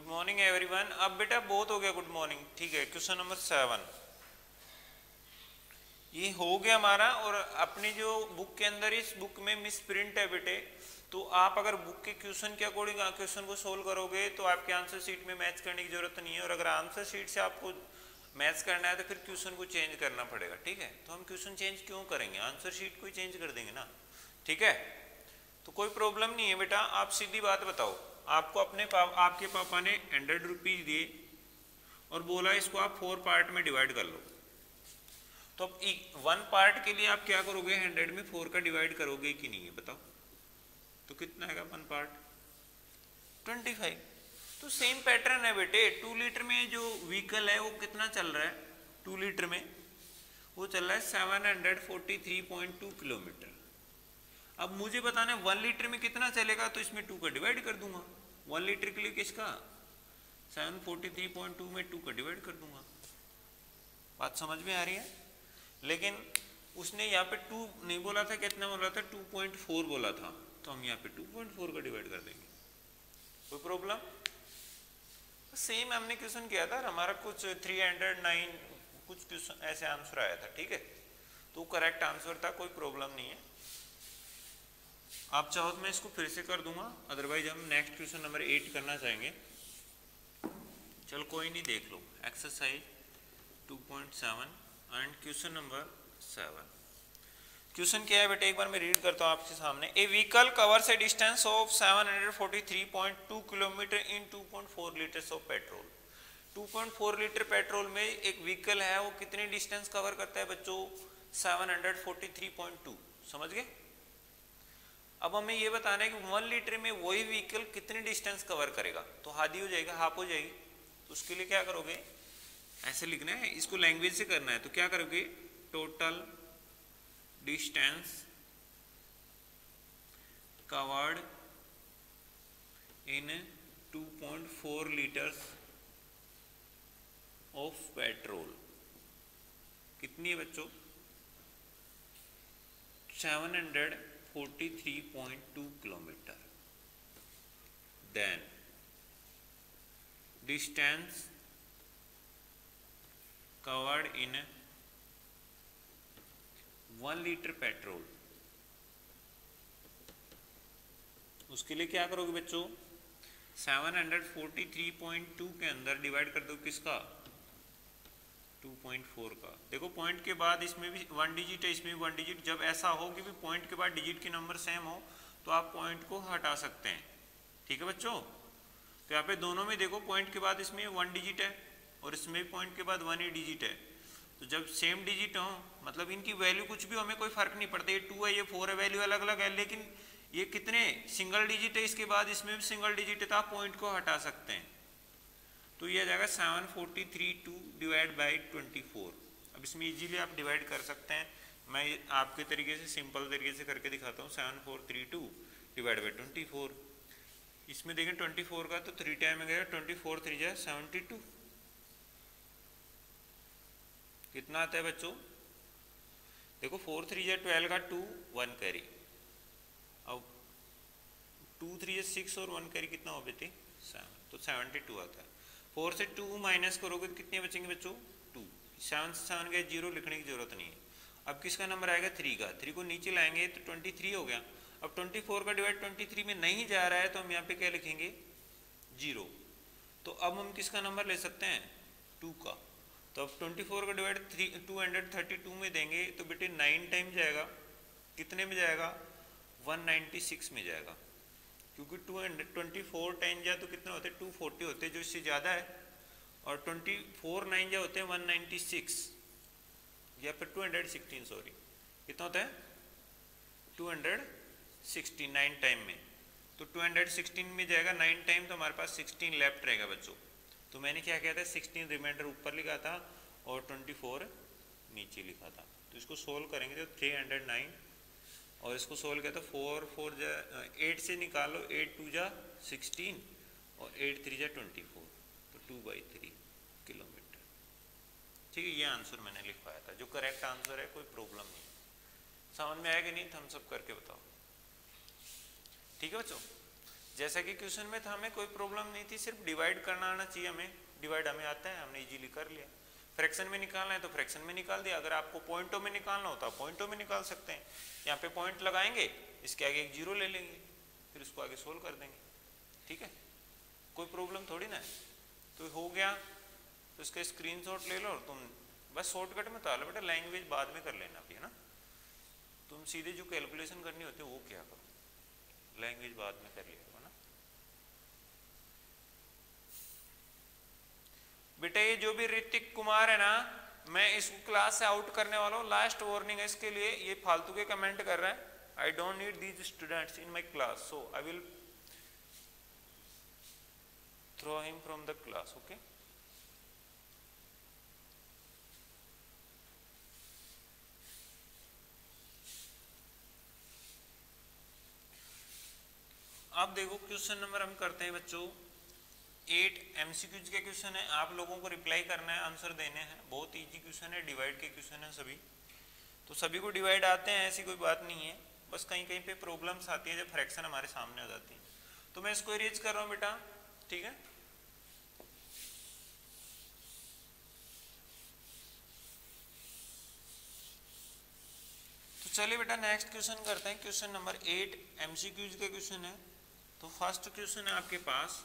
Good morning everyone. अब बेटा बहुत हो गया गुड मॉर्निंग, ठीक है। क्वेश्चन नंबर 7 ये हो गया हमारा। और अपनी जो बुक के अंदर इस बुक में मिस प्रिंट है बेटे, तो आप अगर बुक के क्वेश्चन के अकॉर्डिंग क्वेश्चन को सोल्व करोगे तो आपके आंसर शीट में मैच करने की जरूरत नहीं है। और अगर आंसर शीट से आपको मैच करना है तो फिर क्वेश्चन को चेंज करना पड़ेगा, ठीक है। तो हम क्वेश्चन चेंज क्यों करेंगे, आंसर शीट को ही चेंज कर देंगे ना, ठीक है। तो कोई प्रॉब्लम नहीं है बेटा। आप सीधी बात बताओ, आपको आपके पापा ने 100 रुपीज दिए और बोला इसको आप 4 पार्ट में डिवाइड कर लो। तो अब 1 पार्ट के लिए आप क्या करोगे, 100 में 4 का डिवाइड करोगे कि नहीं है बताओ। तो कितना आएगा 1 पार्ट 25। तो सेम पैटर्न है बेटे। 2 लीटर में जो व्हीकल है वो कितना चल रहा है, 2 लीटर में वो चल रहा है 743.2 किलोमीटर। अब मुझे बताना है 1 लीटर में कितना चलेगा, तो इसमें 2 का डिवाइड कर दूंगा। 1 लीटर के लिए किसका 743.2 में 2 का डिवाइड कर दूंगा। बात समझ में आ रही है। लेकिन उसने यहाँ पे 2 नहीं बोला था, कितना बोला था 2.4 बोला था, तो हम यहाँ पे 2.4 का डिवाइड कर देंगे। कोई प्रॉब्लम। सेम हमने क्वेश्चन किया था, हमारा कुछ 309 कुछ क्वेश्चन ऐसे आंसर आया था, ठीक है। तो करेक्ट आंसर था, कोई प्रॉब्लम नहीं है। आप चाहो तो मैं इसको फिर से कर दूंगा, अदरवाइज हम नेक्स्ट क्वेश्चन नंबर 8 करना चाहेंगे। चलो कोई नहीं, देख लो। Exercise 2.7 and question number 7। Question क्या है बेटे, एक बार मैं रीड करता हूँ आपके सामने। A vehicle covers a distance of 743.2 kilometre in 2.4 litres of petrol. 2.4 litre petrol में एक व्हीकल है, वो कितनी डिस्टेंस कवर करता है बच्चों, 743.2। समझ गए। अब हमें ये बताना है कि 1 लीटर में वही व्हीकल कितनी डिस्टेंस कवर करेगा। तो आधी हो जाएगा, हाफ हो जाएगी। तो उसके लिए क्या करोगे, ऐसे लिखना है, इसको लैंग्वेज से करना है। तो क्या करोगे, total distance covered in 2.4 litres of petrol कितनी है बच्चों, 743.2 kilometre. Then distance covered in 1 litre petrol, उसके लिए क्या करोगे बच्चों, 743.2 के अंदर डिवाइड कर दो किसका, 2.4 का। देखो पॉइंट के बाद इसमें भी 1 डिजिट है, इसमें भी 1 डिजिट। जब ऐसा हो कि भी पॉइंट के बाद डिजिट के नंबर सेम हो तो आप पॉइंट को हटा सकते हैं, ठीक है बच्चों। तो यहाँ पे दोनों में देखो पॉइंट के बाद इसमें 1 डिजिट है और इसमें भी पॉइंट के बाद 1 ही डिजिट है। तो जब सेम डिजिट हो मतलब इनकी वैल्यू कुछ भी, हमें कोई फर्क नहीं पड़ता। ये 2 है, ये 4 है, वैल्यू अलग अलग है, लेकिन ये कितने सिंगल डिजिट है, इसके बाद इसमें भी सिंगल डिजिट है, तो आप पॉइंट को हटा सकते हैं। तो ये आ जाएगा 743.2 डिवाइड बाई 24। अब इसमें इजीली आप डिवाइड कर सकते हैं। मैं आपके तरीके से सिंपल तरीके से करके दिखाता हूँ। 7432 डिवाइड बाई 24। इसमें देखें 24 का तो 3 टाइम में गया, 24 3 जा 72। कितना आता है बच्चों, देखो 4 3 जा 12 का 2 1 कैरी। अब 2 3 जा 6 और 1 कैरी कितना हो बेटे 7, तो 72 आता है। 4 से 2 माइनस करोगे तो कितने बचेंगे बच्चों 2। 7 से 7 गए 0, लिखने की जरूरत नहीं है। अब किसका नंबर आएगा 3 का। 3 को नीचे लाएंगे तो 23 हो गया। अब 24 का डिवाइड 23 में नहीं जा रहा है तो हम यहाँ पे क्या लिखेंगे 0। तो अब हम किसका नंबर ले सकते हैं 2 का। तो अब 24 का डिवाइड 232 में देंगे तो बेटे 9 टाइम जाएगा, कितने में जाएगा 196 में जाएगा। क्योंकि 224 टाइम जाए तो कितने होते हैं 240 होते हैं, जो इससे ज़्यादा है। और 24 9 जा होते हैं 196 या फिर 216, सॉरी कितना होता है 269 टाइम में। तो 216 में जाएगा 9 टाइम, तो हमारे पास 16 लेफ्ट रहेगा बच्चों। तो मैंने क्या किया था 16 रिमाइंडर ऊपर लिखा था और 24 नीचे लिखा था। तो इसको सोल्व करेंगे तो 309 और इसको सोल्व किया तो 4 4 जा 8 से निकालो, 8 2 जा 16 और 8 3 जा 24, तो 2/3 किलोमीटर। ठीक है, ये आंसर मैंने लिखवाया था, जो करेक्ट आंसर है, कोई प्रॉब्लम नहीं। समझ में आएगा नहीं, थम्स अप करके बताओ। ठीक है बच्चों, जैसा कि क्वेश्चन में था, हमें कोई प्रॉब्लम नहीं थी, सिर्फ डिवाइड करना आना चाहिए हमें। डिवाइड हमें आता है, हमने इजीली कर लिया। फ्रैक्शन में निकालना है तो फ्रैक्शन में निकाल दिया। अगर आपको पॉइंटों में निकालना होता है पॉइंटों में निकाल सकते हैं। यहाँ पे पॉइंट लगाएंगे, इसके आगे एक जीरो ले लेंगे, फिर उसको आगे सोल्व कर देंगे। ठीक है, कोई प्रॉब्लम थोड़ी ना है। तो हो गया, तो इसका स्क्रीनशॉट ले लो और तुम बस शॉर्टकट में तो लो बेटा, लैंग्वेज बाद में कर लेना भी, है ना। तुम सीधे जो कैलकुलेशन करनी होती है वो क्या करो, लैंग्वेज बाद में कर लिया ना बेटा। ये जो भी ऋतिक कुमार है ना, मैं इसको क्लास से आउट करने वाला हूँ। लास्ट वार्निंग है इसके लिए, ये फालतू के कमेंट कर रहा है। I don't need these students in my class, so I will throw him from the class. Okay, अब देखो क्वेश्चन नंबर हम करते हैं बच्चों 8 एमसीक्यूज के क्वेश्चन है। आप लोगों को रिप्लाई करना है, आंसर देने हैं। बहुत इजी क्वेश्चन है, डिवाइड के क्वेश्चन है सभी। तो सभी को डिवाइड आते हैं, ऐसी कोई बात नहीं है। बस कहीं कहीं पे प्रॉब्लम्स आती है जब फ्रैक्शन हमारे सामने आ जाती है। तो मैं इसको इरेज कर रहा हूँ बेटा, ठीक है। तो चलिए बेटा नेक्स्ट क्वेश्चन करते हैं। क्वेश्चन नंबर 8 एमसीक्यूज का क्वेश्चन है। तो फर्स्ट क्वेश्चन है आपके पास,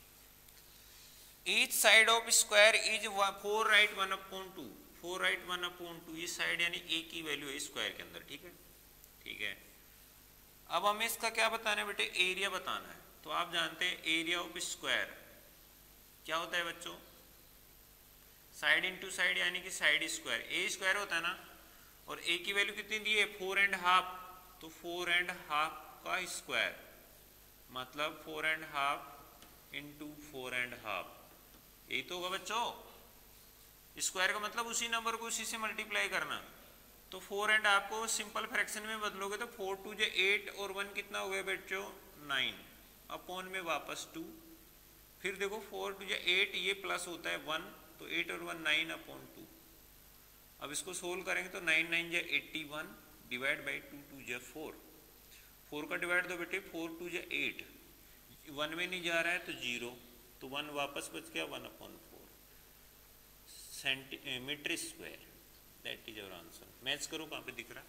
each side of square is 4 right 1/2। 4 right 1/2, ये साइड यानी ए की वैल्यू है स्क्वायर के अंदर। ठीक है, ठीक है। अब हमें इसका क्या बताना है बेटे, एरिया बताना है। तो आप जानते हैं एरिया ऑफ स्क्वायर क्या होता है बच्चों, साइड इंटू साइड यानी कि साइड स्क्वायर। ए स्क्वायर होता है ना, और ए की वैल्यू कितनी दी है 4.5, तो 4.5 का स्क्वायर मतलब 4.5 इंटू 4.5, यही तो होगा बच्चों। स्क्वायर का मतलब उसी नंबर को उसी से मल्टीप्लाई करना। तो 4.5 को सिंपल फ्रैक्शन में बदलोगे तो 4 2 जे 8 और 1 कितना हो गया बच्चों 9, अपॉन में वापस 2। फिर देखो 4 2 जे 8, ये प्लस होता है 1, तो 8 और 1 9/2। अब इसको सोल्व करेंगे तो 9 9 जे 81 डिवाइड बाई 2 2 जे 4। 4 का डिवाइड दो बेटे, 4 2 जे 8, 1 में नहीं जा रहा है तो 0, तो 1 वापस बच गया 1/4 centimetre square. That is our answer. Match करो कहाँ पे दिख रहा है।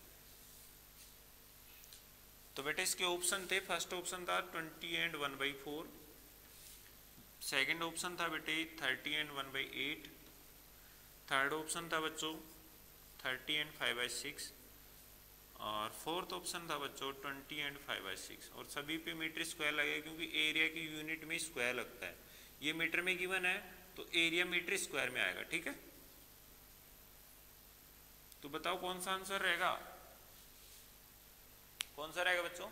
तो बेटे इसके ऑप्शन थे, फर्स्ट ऑप्शन था 20 and 1/4, सेकंड ऑप्शन था बेटे 30 and 1/8, थर्ड ऑप्शन था बच्चों 30 and 5/6, और फोर्थ ऑप्शन था बच्चों 20 and 5/6। और सभी पे मीटर स्क्वायर लगेगा क्योंकि एरिया की यूनिट में स्क्वायर लगता है। ये मीटर में गिवन है तो एरिया मीटर स्क्वायर में आएगा। ठीक है, तो बताओ कौन सा आंसर रहेगा, कौन सा रहेगा बच्चों,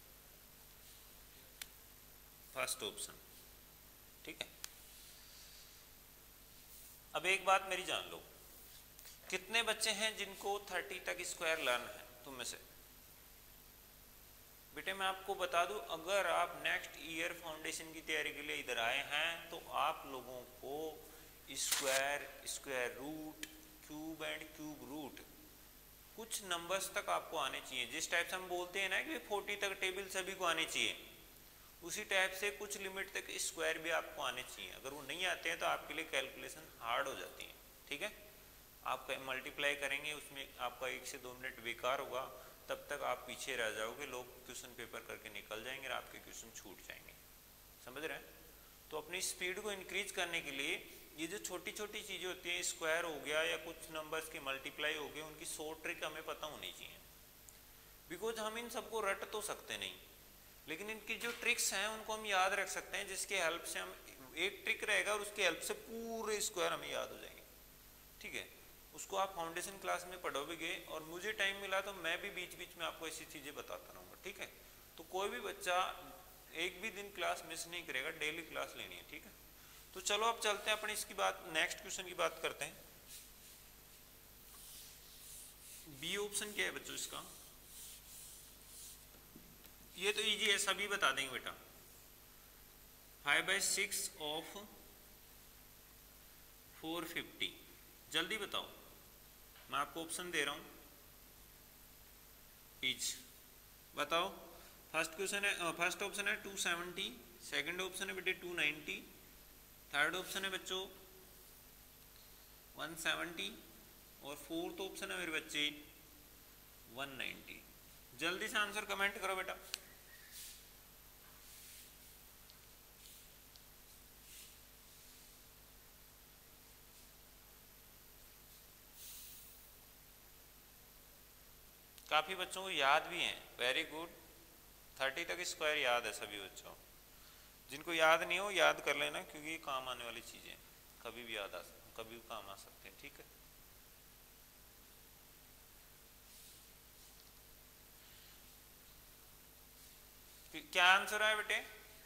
फर्स्ट ऑप्शन। ठीक है, अब एक बात मेरी जान लो, कितने बच्चे हैं जिनको 30 तक स्क्वायर लर्न है तुम में से। बेटे मैं आपको बता दूं, अगर आप नेक्स्ट ईयर फाउंडेशन की तैयारी के लिए इधर आए हैं तो आप लोगों को square, square root, cube and cube root, कुछ नंबर्स तक आपको आने चाहिए। जिस टाइप से हम बोलते हैं ना कि 40 तक टेबल सभी को आने चाहिए, उसी टाइप से कुछ लिमिट तक स्क्वायर भी आपको आने चाहिए। अगर वो नहीं आते हैं तो आपके लिए कैलकुलेशन हार्ड हो जाती है। ठीक है, आप मल्टीप्लाई करेंगे उसमें आपका 1 से 2 मिनट बेकार होगा, तब तक आप पीछे रह जाओगे, लोग क्वेश्चन पेपर करके निकल जाएंगे और आपके क्वेश्चन छूट जाएंगे। समझ रहे हैं। तो अपनी स्पीड को इंक्रीज करने के लिए ये जो छोटी छोटी चीजें होती हैं, स्क्वायर हो गया या कुछ नंबर्स के मल्टीप्लाई हो गए, उनकी शॉर्ट ट्रिक हमें पता होनी चाहिए। बिकॉज हम इन सबको रट तो सकते नहीं, लेकिन इनकी जो ट्रिक्स हैं उनको हम याद रख सकते हैं, जिसके हेल्प से हम, एक ट्रिक रहेगा और उसकी हेल्प से पूरे स्क्वायर हमें याद हो जाएंगे। ठीक है, उसको आप फाउंडेशन क्लास में पढ़ोगे और मुझे टाइम मिला तो मैं भी बीच बीच में आपको ऐसी चीजें बताता रहूँगा। ठीक है, तो कोई भी बच्चा एक भी दिन क्लास मिस नहीं करेगा, डेली क्लास लेनी है। ठीक है, तो चलो अब चलते हैं अपनी इसकी बात, नेक्स्ट क्वेश्चन की बात करते हैं। बी ऑप्शन क्या है बच्चों इसका, ये तो इजी है, सभी बता देंगे बेटा। 5/6 ऑफ 450, जल्दी बताओ, मैं आपको ऑप्शन दे रहा हूं। इज बताओ फर्स्ट क्वेश्चन है, फर्स्ट ऑप्शन है 270, सेकंड ऑप्शन है बेटे 290, थर्ड ऑप्शन है बच्चों 170 और फोर्थ ऑप्शन है मेरे बच्चे 190। जल्दी से आंसर कमेंट करो बेटा। काफी बच्चों को याद भी है, वेरी गुड, 30 तक स्क्वायर याद है सभी बच्चों। जिनको याद नहीं हो याद कर लेना, क्योंकि ये काम आने वाली चीजें कभी भी याद आ सकते, कभी भी काम आ सकते हैं, ठीक है। क्या आंसर है बेटे?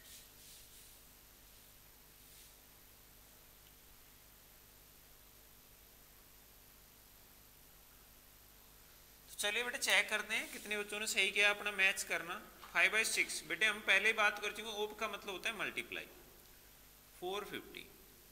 तो चलिए बेटे चेक करते हैं कितने बच्चों ने सही किया, अपना मैच करना। 5/6 बेटे हम पहले ही बात कर चुके हैं, ओप का मतलब होता है मल्टीप्लाई, 450।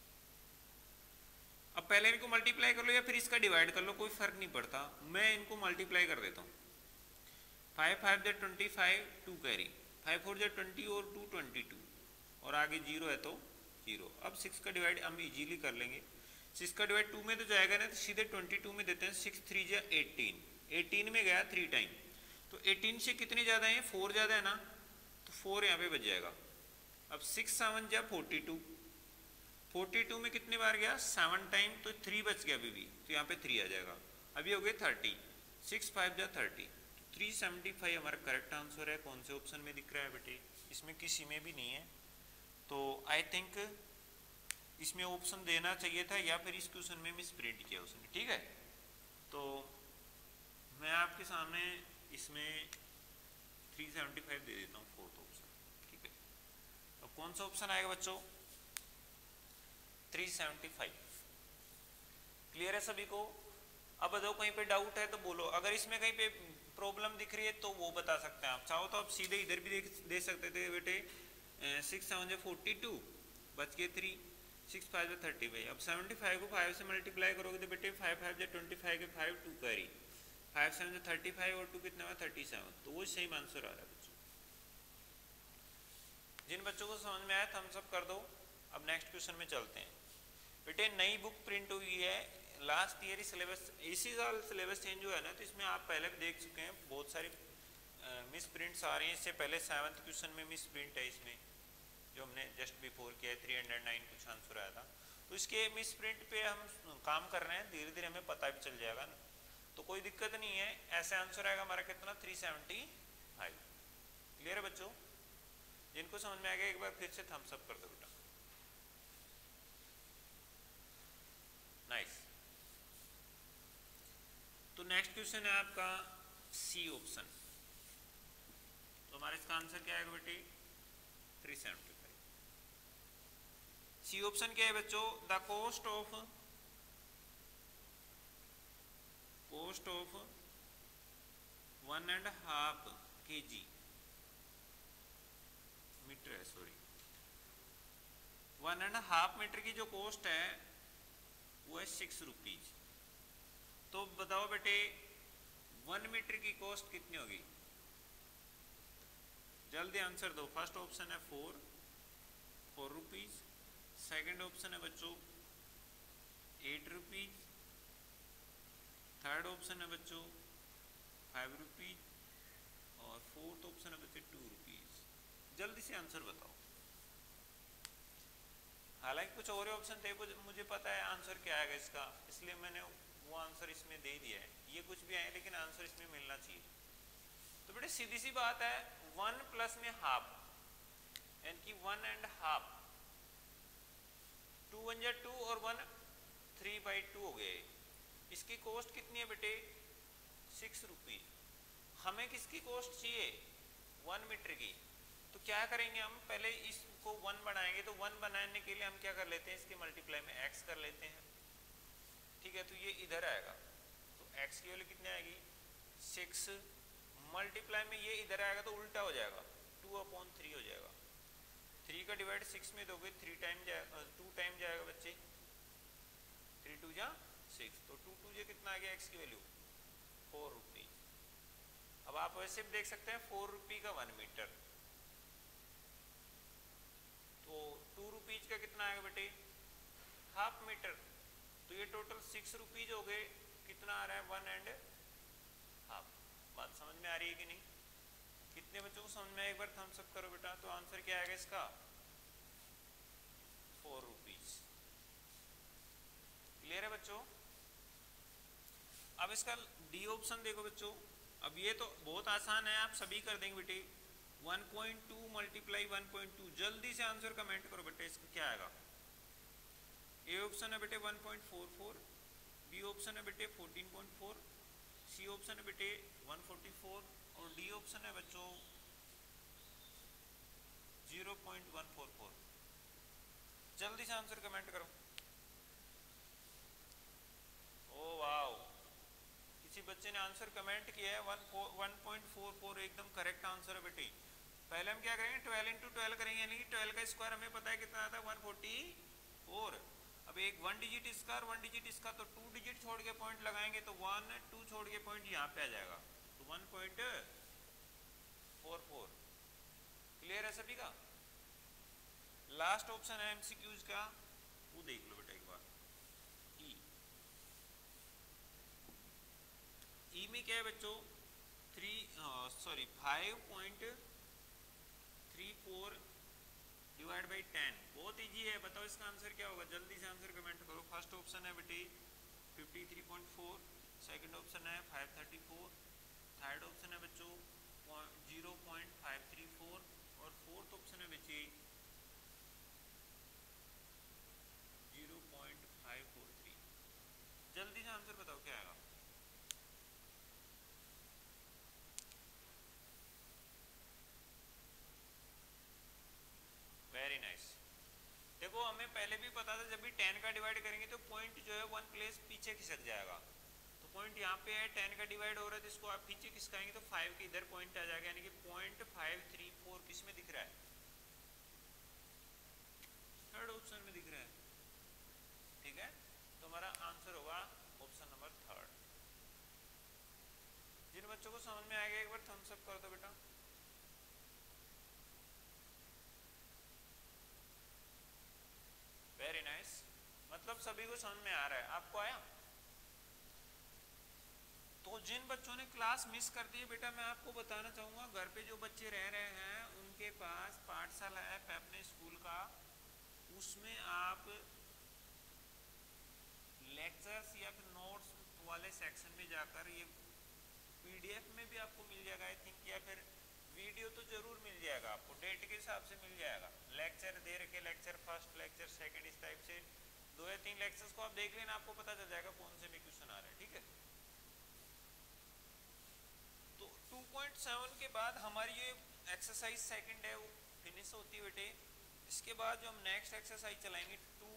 अब पहले इनको मल्टीप्लाई कर लो या फिर इसका डिवाइड कर लो, कोई फर्क नहीं पड़ता, मैं इनको मल्टीप्लाई कर देता हूँ। 5 5 जा 25, 2 कैरी, 5 4 जा 20 और 2 22 और आगे 0 है तो 0। अब 6 का डिवाइड हम इजीली कर लेंगे, 6 का डिवाइड 2 में तो जाएगा ना, तो सीधे 22 में देते हैं। 6 3 जा 18, 18 में गया 3 टाइम, तो 18 से कितने ज्यादा है, 4 ज्यादा है ना, तो 4 यहाँ पे बच जाएगा। अब 6 7 जा 42, 42 में कितने बार गया, 7 टाइम, तो 3 बच गया अभी भी, तो यहाँ पे 3 आ जाएगा। अभी हो गए 30, 6 5 जा 30, 375 हमारा करेक्ट आंसर है। कौन से ऑप्शन में दिख रहा है बेटे? इसमें किसी में भी नहीं है, तो आई थिंक इसमें ऑप्शन देना चाहिए था, या फिर इस क्वेश्चन में मिस प्रिंट किया उसने, ठीक है। तो मैं आपके सामने इसमें 375 दे देता हूँ, फोर्थ ऑप्शन, ठीक है। अब कौन सा ऑप्शन आएगा बच्चों? 375। क्लियर है सभी को? अब बताओ कहीं पे डाउट है तो बोलो, अगर इसमें कहीं पे प्रॉब्लम दिख रही है तो वो बता सकते हैं। आप चाहो तो आप सीधे इधर भी दे सकते थे बेटे, 6 7 जा 42, बच गए 3, 6 5 जा 35। अब 75 को 5 से मल्टीप्लाई करोगे तो बेटे 5 5 जा 25 के 5 2 कैरी, 5 7 जा 35 और 2 कितना हुआ 37, तो वो सेम आंसर आ रहा है बच्चों। जिन बच्चों को समझ में आया थम्स अप कर दो। अब नेक्स्ट क्वेश्चन में चलते हैं बेटे। नई बुक प्रिंट हुई है, लास्ट ईयर सिलेबस, इसी साल सिलेबस चेंज हुआ है ना, तो इसमें आप पहले भी देख चुके हैं बहुत सारी मिस प्रिंट्स आ रही हैं। इससे पहले 7th क्वेश्चन में मिस प्रिंट है इसमें, जो हमने जस्ट बिफोर किया है, 309 कुछ आंसर आया था। तो इसके मिस प्रिंट पे हम काम कर रहे हैं, धीरे धीरे हमें पता भी चल जाएगा ना, तो कोई दिक्कत नहीं है। ऐसे आंसर आएगा हमारा कितना, 375। क्लियर है बच्चों? जिनको समझ में आ गया एक बार फिर से थम्स अप कर दो बेटा। नाइस। तो नेक्स्ट क्वेश्चन है आपका सी ऑप्शन, तो हमारा इसका आंसर क्या आएगा बेटे, 375। सी ऑप्शन क्या है बच्चों? The cost of 1.5 kg metre है, सॉरी 1.5 मीटर की जो कॉस्ट है वो है 6 रुपीज। तो बताओ बेटे 1 मीटर की कॉस्ट कितनी होगी? जल्दी आंसर दो। फर्स्ट ऑप्शन है 4 रुपीज, सेकेंड ऑप्शन है बच्चों 8 रुपीज, थर्ड ऑप्शन है बच्चों 5 रुपीज और फोर्थ ऑप्शन है बच्चे 2 रुपीज। जल्दी से आंसर बताओ। हालांकि कुछ और ऑप्शन थे, मुझे पता है आंसर क्या आएगा इसका, इसलिए मैंने वो आंसर इसमें दे दिया है। ये कुछ भी आए लेकिन आंसर इसमें मिलना चाहिए। तो बेटे सीधी सी बात है, 1 प्लस में हाफ, यानी कि 1.5, 2 1 जा 2 और 1 3/2 हो गए। इसकी कॉस्ट कितनी है बेटे, 6 रुपीज। हमें किसकी कॉस्ट चाहिए, 1 मीटर की। तो क्या करेंगे हम, पहले इसको 1 बनाएंगे, तो 1 बनाने के लिए हम क्या कर लेते हैं, इसके मल्टीप्लाई में x कर लेते हैं, ठीक है। तो ये इधर आएगा, तो x की वैल्यू कितनी आएगी, 6, मल्टीप्लाई में ये इधर आएगा तो उल्टा हो जाएगा, 2/3 हो जाएगा। 3 का डिवाइड 6 में दोगे 3 टाइम जाएगा, 2 टाइम जाएगा बच्चे, 3 2 जा 6, तो 2 2 जा कितना आ गया x की वैल्यू, 4 रुपीज। अब आप वैसे भी देख सकते हैं 4 रुपये का 1 मीटर, तो 2 रुपीज का कितना आएगा बेटे, हाफ मीटर। तो ये टोटल 6 रुपीज हो गए, कितना आ रहा है 1 एंड हाफ। बात समझ में आ रही है कि नहीं? कितने बच्चों को समझ में, एक बार थम्स अप करो बेटा। तो आंसर क्या आएगा इसका, 4 रुपीज। क्लियर है बच्चों? अब इसका डी ऑप्शन देखो बच्चों। अब ये तो बहुत आसान है, आप सभी कर देंगे बेटे। 1.2 मल्टीप्लाई 1.2, जल्दी से आंसर कमेंट करो बेटे, इसका क्या आएगा। ए ऑप्शन है बेटे 1.44, बी ऑप्शन है बेटे 14.4, सी ऑप्शन है बेटे 144 और डी ऑप्शन है बच्चों 0.144। जल्दी से आंसर कमेंट करो। ओ वाओ, किसी बच्चे ने आंसर कमेंट किया है 1.44, एकदम करेक्ट आंसर है बेटे। पहले हम क्या करेंगे, 12 इंटू 12 करेंगे, यानी कि 12 का स्क्वायर हमें पता है कितना आता है 144। अब एक 1 डिजिट इसका और 1 डिजिट इसका, तो 2 डिजिट छोड़ के पॉइंट लगाएंगे तो 1 2 छोड़ के पॉइंट यहाँ पे आ जाएगा, तो 1.44। क्लियर है सभी का? लास्ट ऑप्शन है एमसीक्यूज का, वो देख लो बेटा एक बार। ई में क्या है बच्चों, 5.34 डिवाइड बाई 10। बहुत इजी है, बताओ इसका आंसर क्या होगा, जल्दी से आंसर कमेंट करो। फर्स्ट ऑप्शन है बेटे 53.4, सेकंड ऑप्शन है 534, थर्ड ऑप्शन है बच्चों 0.534 और फोर्थ ऑप्शन है बच्चे 0.543। जल्दी से आंसर बताओ क्या आएगा। Very nice. देखो हमें पहले भी पता था, जब भी 10 का डिवाइड करेंगे तो पॉइंट जो है 1 प्लेस पीछे खिसक जाएगा। तो पॉइंट यहाँ पे है, 10 का डिवाइड हो रहा है, तो इसको आप पीछे खिसकाएंगे तो 5 के इधर पॉइंट आ जाएगा, यानी कि 0.534 किस में दिख रहा है, थर्ड ऑप्शन में दिख रहा है। ठीक है, तो हमारा आंसर होगा ऑप्शन नंबर थर्ड। जिन बच्चों को समझ में आएगा एक बार थम्स अप कर दो बेटा। वेरी नाइस, मतलब सभी को समझ में आ रहा है, आपको आया। तो जिन बच्चों ने क्लास मिस कर दी है बेटा, मैं आपको बताना चाहूंगा, घर पे जो बच्चे रह रहे हैं उनके पास पाठशाला ऐप है अपने स्कूल का, उसमें आप लेक्चर्स या फिर नोट्स वाले सेक्शन में जाकर, ये पीडीएफ में भी आपको मिल जाएगा आई थिंक, या फिर वीडियो तो जरूर मिल जाएगा आपको, डेट के हिसाब से मिल जाएगा। लेक्चर दे रखे, लेक्चर फर्स्ट, लेक्चर सेकंड, इस टाइप से 2 या 3 लेक्चर्स को आप देख लेना, आपको पता चल जाएगा कौन से में क्वेश्चन आ रहे हैं। ठीक है, तो 2.7 के बाद हमारी ये एक्सरसाइज सेकंड है वो फिनिश होती है बेटे। इसके बाद जो हम नेक्स्ट एक्सरसाइज चलाएंगे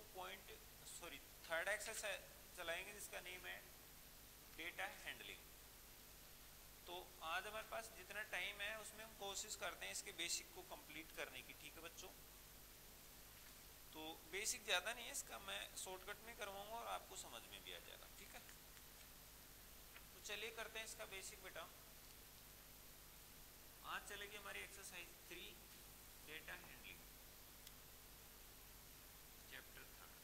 थर्ड एक्सरसाइज चलाएंगे, जिसका नेम है डेटा हैंडलिंग। तो आज हमारे पास जितना टाइम है उसमें हम कोशिश करते हैं इसके बेसिक को कंप्लीट करने की। ठीक है बच्चों, तो बेसिक ज़्यादा नहीं है इसका, मैं शॉर्टकट में करवाऊंगा और आपको समझ में भी आ जाएगा। ठीक है, तो चलिए करते हैं इसका बेसिक बेटा। आज चलेगी हमारी exercise 3, data handling, chapter 3,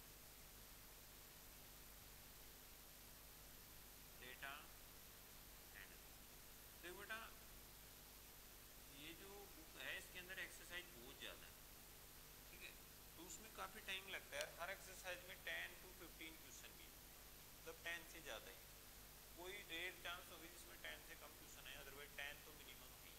data handling. देखो बेटा, ये जो बुक है इसके अंदर एक्सरसाइज बहुत ज़्यादा है। ठीक है, तो उसमें काफ़ी टाइम लगता है, हर एक्सरसाइज में 10 to 15 क्वेश्चन भी, मतलब 10 से ज़्यादा ही, कोई रेयर चांस होगी जिसमें 10 से कम क्वेश्चन है, अदरवाइज 10 तो मिनिमम है।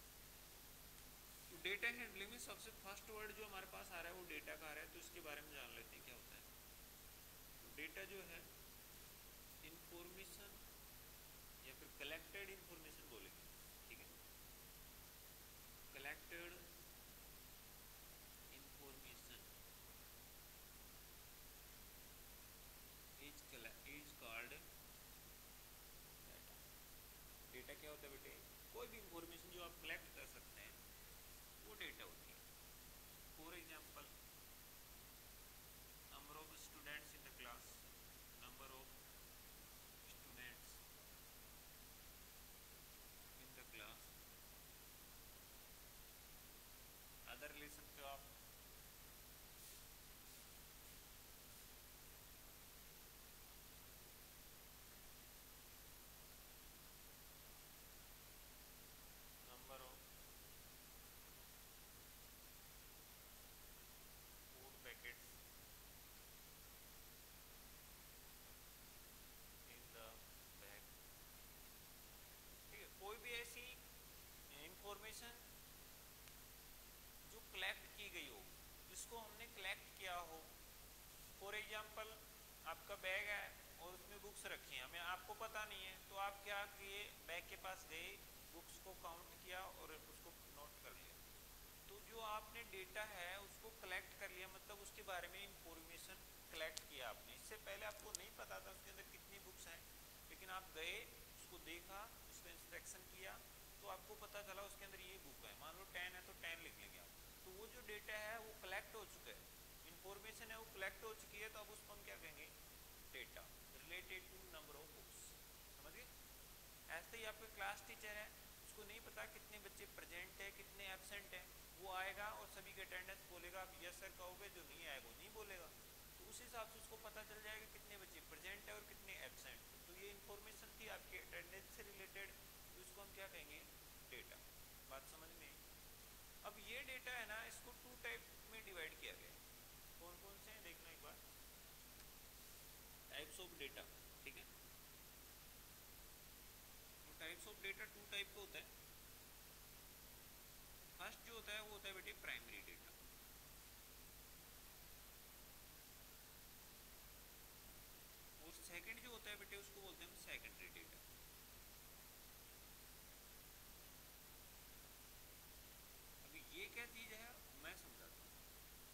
तो डेटा हैंडलिंग में सबसे फर्स्ट वर्ड जो हमारे पास आ रहा है वो डेटा का आ रहा है, तो इसके बारे में जान लेते हैं क्या होता है। तो डेटा जो है इंफॉर्मेशन या फिर कलेक्टेड इंफॉर्मेशन बोलेंगे। ठीक है, collected information is called data. Data क्या होता है बेटे, कोई भी इंफॉर्मेशन जो आप कलेक्ट कर सकते हैं वो डेटा होती है। For example, number of students in the class, number of students in the class, for example आपका बैग है और उसमें बुक्स रखी हैं, हमें आपको पता नहीं है, तो आप क्या किए, बैग के पास गए, बुक्स को काउंट किया और उसको नोट कर लिया। तो जो आपने डेटा है उसको कलेक्ट कर लिया, मतलब उसके बारे में इंफॉर्मेशन कलेक्ट किया आपने। इससे पहले आपको नहीं पता था उसके अंदर कितनी बुक्स हैं, लेकिन आप गए, उसको देखा, उसको इंस्पेक्शन किया, तो आपको पता चला उसके अंदर ये बुक है, मान लो 10 है तो 10 लिख लेंगे आप। तो वो जो डेटा है वो कलेक्ट हो चुका है, इंफॉर्मेशन है वो कलेक्ट हो चुकी है, तो अब उसको हम क्या कहेंगे, data related to number of books. समझ गए? ऐसे ही आपके क्लास टीचर है, उसको नहीं पता कितने बच्चे प्रेजेंट है कितने एब्सेंट है, वो आएगा और सभी के अटेंडेंस बोलेगा, आप यस सर कहोगे, जो नहीं आएगा वो नहीं बोलेगा, तो उस हिसाब से उसको पता चल जाएगा कितने बच्चे प्रेजेंट है और कितने एब्सेंट। तो ये इंफॉर्मेशन थी आपके अटेंडेंस से रिलेटेड, तो इसको हम क्या कहेंगे, डेटा। बात समझ में? अब ये डेटा है ना, इसको 2 टाइप में डिवाइड किया गया। कौन कौन से हैं देखना एक बार, टाइप्स ऑफ डेटा। ठीक है, तो टाइप्स ऑफ डेटा 2 टाइप का होता है। फर्स्ट जो होता है वो होता है बेटे प्राइमरी डेटा, और सेकंड जो होता है बेटे उसको बोलते हैं हम सेकेंडरी डेटा। अभी ये क्या चीज है मैं समझाता हूँ।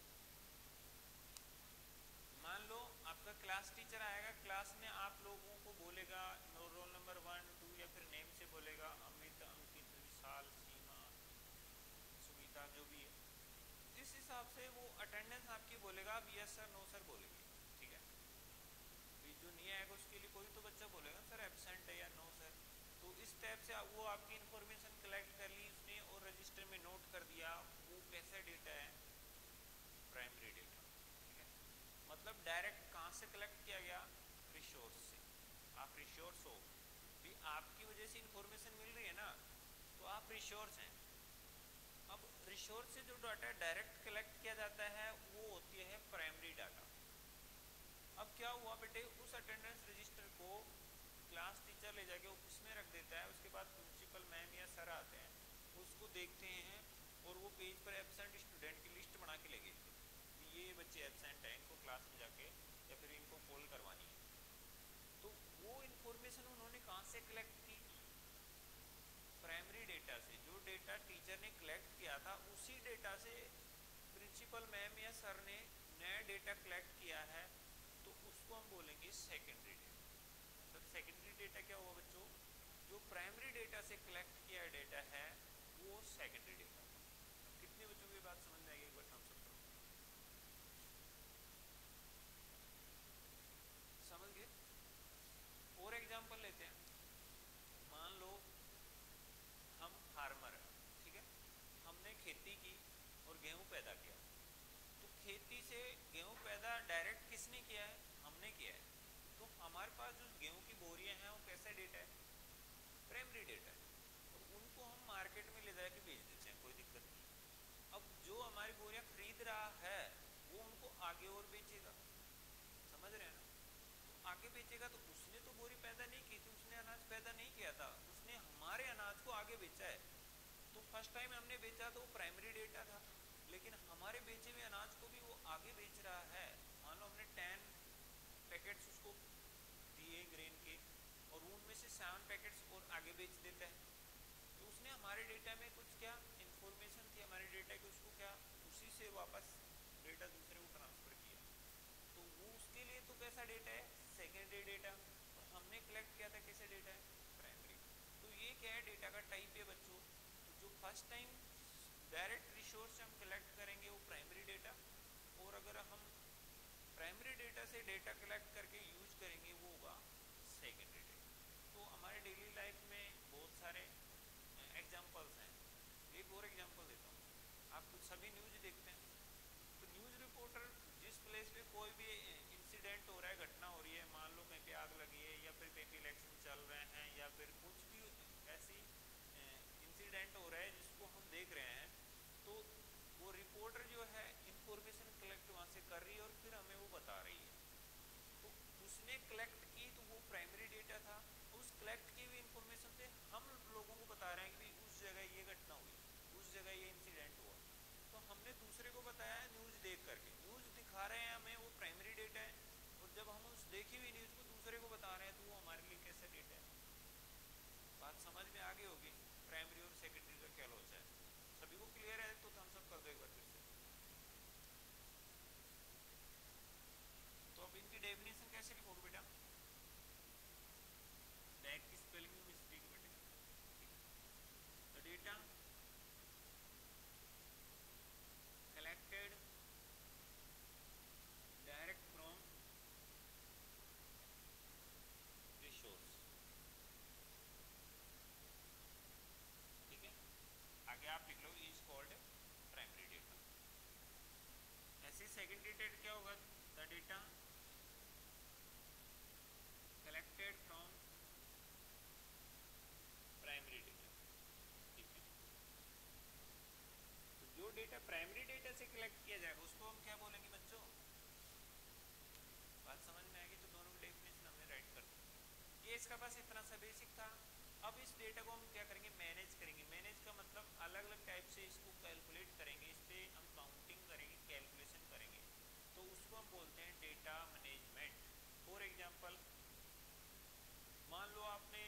मान लो आपका क्लास टीचर आएगा, क्लास में आप लोगों को बोलेगा रोल नंबर 1 2 या फिर नेम से बोलेगा, अमित, अंकित, विशाल, सीमा, सुमिता, जो भी है, इस हिसाब से वो अटेंडेंस आपकी बोलेगा, आप यस सर नो सर बोलेंगे। ठीक है, जो नहीं आएगा उसके लिए कोई तो बच्चा बोलेगा सर एब्सेंट है या नो सर। तो इस टाइप से वो आपकी इंफॉर्मेशन कलेक्ट कर ली उसने और रजिस्टर में नोट कर दिया, वो कैसा डेटा है, प्राइमरी डेटा। ठीक है, मतलब डायरेक्ट कहाँ से कलेक्ट किया गया, रिसोर्स से। आप रिसोर्स हो, भी आपकी वजह से इंफॉर्मेशन मिल रही है ना, तो आप रिसोर्स हैं। अब रिसोर्स से जो डाटा डायरेक्ट कलेक्ट किया जाता है वो होती है प्राइमरी डाटा। अब क्या हुआ बेटे, उस अटेंडेंस रजिस्टर को क्लास टीचर ले जाके ऑफिस में रख देता है, उसके बाद प्रिंसिपल मैम या सर आते हैं, उसको देखते हैं और वो पेज पर एब्सेंट स्टूडेंट की लिस्ट बना के ले गए, ये बच्चे एब्सेंट हैं, इनको क्लास में जाके या फिर इनको कॉल करवानी है। तो वो इंफॉर्मेशन उन्होंने कहाँ से कलेक्ट की, प्राइमरी डेटा से। जो डेटा टीचर ने कलेक्ट किया था उसी डेटा से प्रिंसिपल मैम या सर ने नया डेटा कलेक्ट किया है, तो उसको हम बोलेंगे सेकेंडरी डेटा। मतलब सेकेंडरी डेटा क्या हुआ बच्चों, जो प्राइमरी डेटा से कलेक्ट किया डेटा है वो सेकेंडरी डेटा। कितने बच्चों की बात समझ में आएगी, एक बार हम सब समझ गए? और एग्जांपल लेते हैं, मान लो हम फार्मर है, ठीक है, हमने खेती की और गेहूं पैदा किया, तो खेती से गेहूं पैदा डायरेक्ट किसने किया है, हमने किया है, तो हमारे पास जो गेहूं की बोरियां हैं वो कैसा डेटा है, प्राइमरी डेटा है, और उनको हम मार्केट में ले जाके बेच देते हैं, कोई दिक्कत नहीं। अब जो हमारी बोरियां खरीद रहा है वो उनको आगे और बेचेगा, समझ रहे हैं ना, तो आगे बेचेगा, तो उसने तो बोरी पैदा नहीं की थी, उसने अनाज पैदा नहीं किया था, उसने हमारे अनाज को आगे बेचा है। तो फर्स्ट टाइम हमने बेचा तो वो प्राइमरी डेटा था, लेकिन हमारे बेचे हुए अनाज को भी वो आगे बेच रहा है। मान लो हमने 10 पैकेट्स उसको दिए ग्रेन के और उनमें से 7 पैकेट्स और आगे बेच देता है, तो उसने हमारे डेटा में कुछ क्या इंफॉर्मेशन थी हमारे डेटा की, उसको क्या उसी से वापस डेटा दूसरे को ट्रांसफर किया, तो वो उसके लिए तो कैसा डेटा है, सेकेंडरी डेटा। तो हमने कलेक्ट किया था कैसे डेटा है, प्राइमरी। तो ये क्या है, डेटा का टाइप है बच्चों। तो जो फर्स्ट टाइम डायरेक्ट रिसोर्स से हम कलेक्ट करेंगे वो प्राइमरी डेटा, और अगर हम प्राइमरी डेटा से डेटा कलेक्ट करके यूज करेंगे वो होगा सेकेंडरी डेटा। तो हमारे डेली लाइफ में बहुत सारे एग्जांपल्स हैं। एक और एग्जांपल देता हूँ, आप कुछ सभी न्यूज देखते हैं, तो न्यूज रिपोर्टर जिस प्लेस पे कोई भी इंसिडेंट हो रहा है, घटना हो रही है, मान लो कहीं पे आग लगी है या फिर कहीं पे इलेक्शन चल रहे हैं या फिर कुछ भी ऐसी इंसिडेंट हो रहा है जिसको हम देख रहे हैं, तो वो रिपोर्टर जो है इंफॉर्मेशन कलेक्ट वहाँ से कर रही है और फिर हमें वो बता रही है। तो उसने कलेक्ट की तो वो प्राइमरी डेटा था, उस कलेक्ट की हुई इंफॉर्मेशन से हम लोगों को बता रहे हैं कि भाई उस जगह ये घटना हुई, उस जगह ये इंसिडेंट हुआ, तो हमने दूसरे को बताया न्यूज देख करके, न्यूज दिखा रहे हैं हमें वो प्राइमरी डेटा है, कैसा डेटा है। बात समझ में आ गई होगी प्राइमरी और सेकेंडरी का क्या लॉस है। सभी को क्लियर है तो थम्स अप कर दो एक बार फिर से। तो अब इनकी डेफिनेशन कैसे लिखोगे बेटा, डैग की स्पेलिंग में मिस्टेक है बेटे। The data collected direct from resource, ठीक है। आगे आप लिख लो इज कॉल्ड प्राइमरी डेटा। ऐसे सेकेंडरी डेटा क्या होगा, the data collected from primary data, ठीक है। तो जो डेटा प्राइमरी डेटा से कलेक्ट किया जाएगा उसको हम क्या बोलेंगे बच्चों, बात समझ में आएगी। तो दोनों की डेफिनेशन हमने राइट कर दी। ये इसका बस इतना सा बेसिक था। अब इस डेटा को हम क्या करेंगे, मैनेज करेंगे। मैनेज का मतलब अलग अलग टाइप से इसको कैलकुलेट करेंगे, इस पे हम काउंटिंग करेंगे, कैलकुलेशन करेंगे, तो उसको हम बोलते हैं डेटा मैनेजमेंट। फॉर एग्जांपल मान लो आपने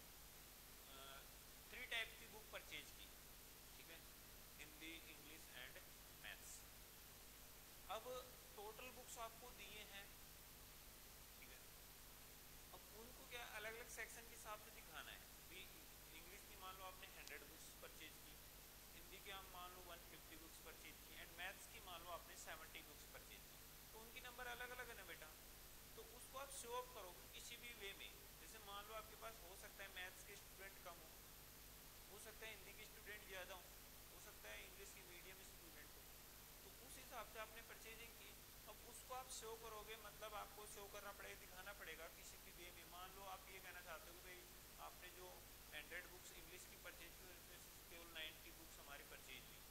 3 टाइप की बुक परचेज की, ठीक है, हिंदी, इंग्लिश एंड मैथ्स। अब टोटल बुक्स आपको दिए हैं, ठीक है। अब उनको क्या अलग अलग सेक्शन के हिसाब से दिखाना है। भी इंग्लिश की मान लो आपने 100 बुक्स परचेज की, हिंदी की आप मान लो 150 बुक्स परचेज की, एंड मैथ्स की मान लो आपने 70 बुक्स परचेज की। तो उनकी नंबर अलग अलग है ना बेटा, तो उसको आप शो अप करोगे किसी भी वे में। जैसे मान लो आपके पास हो सकता है मैथ्स के स्टूडेंट कम हो सकता है हिंदी के स्टूडेंट ज़्यादा हो सकता है इंग्लिश की मीडियम स्टूडेंट हो, तो उस हिसाब से आपने परचेजिंग की। अब उसको आप शो करोगे, मतलब आपको शो करना पड़ेगा, दिखाना पड़ेगा किसी भी वे में। मान लो आप ये कहना चाहते हो कि भाई आपने जो 100 बुक्स इंग्लिश की परचेज की उसमें से केवल 90 बुक्स हमारी परचेज हुई।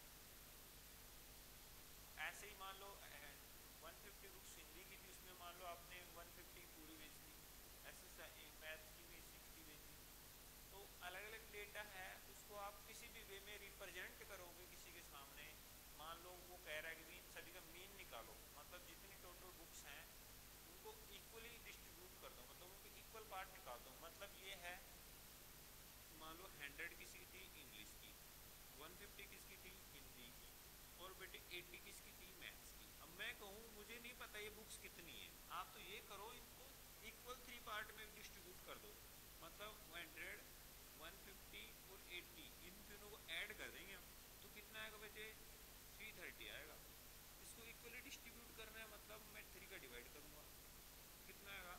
ऐसे ही मान लो 150 बुक्स हिंदी की थी, उसमें मान लो आपने 150 पूरी बेच दी। ऐसे मैथ की भी 60 बेच दी। तो अलग अलग डेटा है, उसको आप किसी भी वे में रिप्रेजेंट करोगे किसी के सामने। मान लो वो कह रहा है कि मीन सभी का मीन निकालो, मतलब जितनी टोटल बुक्स हैं उनको इक्वली डिस्ट्रीब्यूट कर दो, मतलब उनको इक्वल पार्ट निकाल दो। मतलब ये है मान लो 100 किसी की थी इंग्लिश की, 150 किसकी थी हिंदी की, और बेटे 80 किसकी थी मैथ्स की। अब मैं कहूँ मुझे नहीं पता ये बुक्स कितनी है, आप तो ये करो इनको इक्वल 3 पार्ट में डिस्ट्रीब्यूट कर दो, मतलब 100 150 और 80 इन तीनों को ऐड कर देंगे हम, तो कितना आएगा बेटे 330 आएगा। इसको इक्वली डिस्ट्रीब्यूट करना है, मतलब मैं 3 का डिवाइड करूंगा, कितना आएगा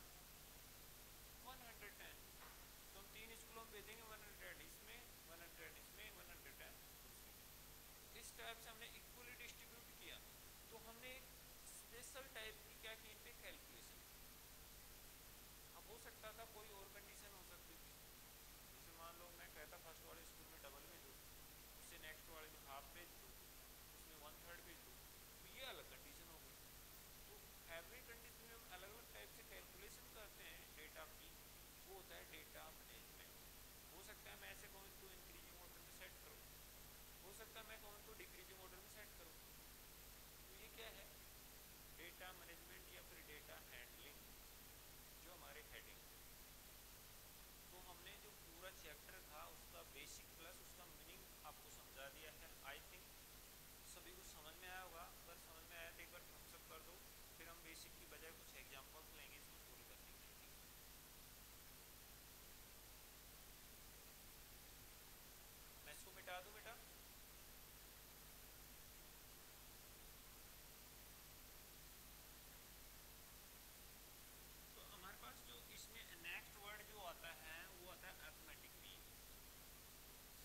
110। तो हम 3 स्कूलों में भेजेंगे 100 इसमें 100 इसमें 110 उसमें। इस टाइप से हमने इक्वली डिस्ट्रीब्यूट किया। तो हमने एक स्पेशल टाइप की क्या की इन पे कैलकुलेशन। अब हो सकता था कोई और कंडीशन हो सकती थी, जैसे मान लो मैं कहता फर्स्ट वाले स्कूल में डबल भेजो, उससे नेक्स्ट वाले में हाफ भेज दो, उसमें 1/3 भेज दो, तो ये अलग कंडीशन हो गई। तो एवरी कंडीशन में हम अलग अलग टाइप से कैलकुलेशन करते हैं डेटा की, वो होता है डेटा मैनेजमेंट। हो सकता है मैं ऐसे कहूँ इनको इंक्रीजिंग ऑर्डर में सेट करो, हो सकता है मैं कहूँ इनको डिक्रीजिंग ऑर्डर में सेट करो। तो ये क्या है डेटा मैनेजमेंट या फिर डेटा हैंडलिंग, जो हमारे हेडिंग। तो हमने जो पूरा चैप्टर था उसका बेसिक प्लस उसका मीनिंग आपको समझा दिया है। आई थिंक सभी को समझ में आया होगा। अगर समझ में आया तो एक बार थम्स अप कर दो, फिर हम बेसिक की बजाय कुछ एग्जांपल्स लेंगे इसको सोल्व करने के लिए, ठीक है। मैं इसको मिटा दूं बेटा। तो हमारे पास जो इसमें नेक्स्ट वर्ड जो आता है वो आता है अरिथमेटिक मीन।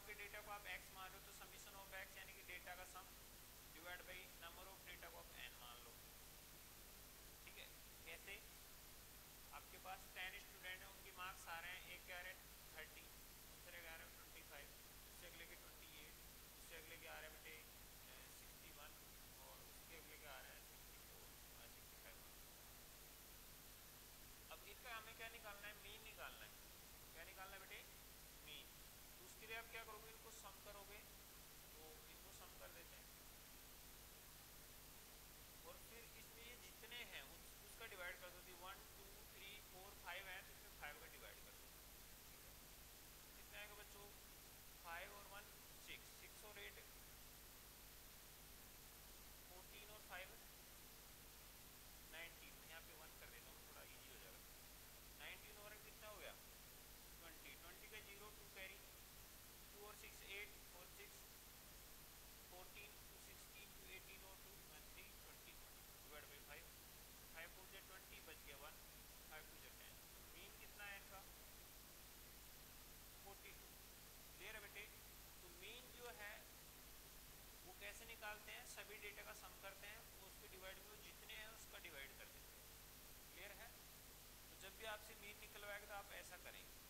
आपके डेटा को आप x मान रहे हो तो समीशन ऑफ x यानी कि डेटा का sum divide by number of data को आप n मान लो। ठीक है, कैसे? आपके पास 10 स्टूडेंट हैं, उनके मार्क्स आ रहे हैं, एक कह रहे हैं 30, दूसरे कह रहे हैं 25, उससे अगले के 28, उससे अगले के आ रहे हैं बेटे 61 और उसके अगले के आ रहे हैं 65। अब इसका हमें क्या निकालना है? मीन निकालना है। क्या निकालना है बेटे? मीन। तो उसके लिए आप क्या करोगे? इनको सम करोगे, तो इनको सम कर देते हैं और फिर इसमें ये जितने हैं उसका डिवाइड कर दो। 1 2 3 4 5 है तो इसमें 5 का डिवाइड कर दो। ठीक है, कितने आएगा बच्चों? 5 और 1 6, 6 और 8 14 और 5 19। मैं यहाँ पे 1 कर देता हूँ, थोड़ा इजी हो जाएगा। 19 और कितना हो गया? 20, 20 का 0 2 कैरी, 2 और 6 8 और 6 14 2 16 2 18 और 2 3 20 डिवाइड बाई 5, 5 4 जा 20 बच गया 1, 5 2 जा 10। मीन कितना है इनका? 42। क्लियर है बेटे? तो मीन जो है वो कैसे निकालते हैं? सभी डेटा का सम करते हैं, उसके डिवाइड में जितने हैं उसका डिवाइड कर देते हैं। क्लियर है? तो जब भी आपसे मीन निकलवाएगा तो आप ऐसा करेंगे।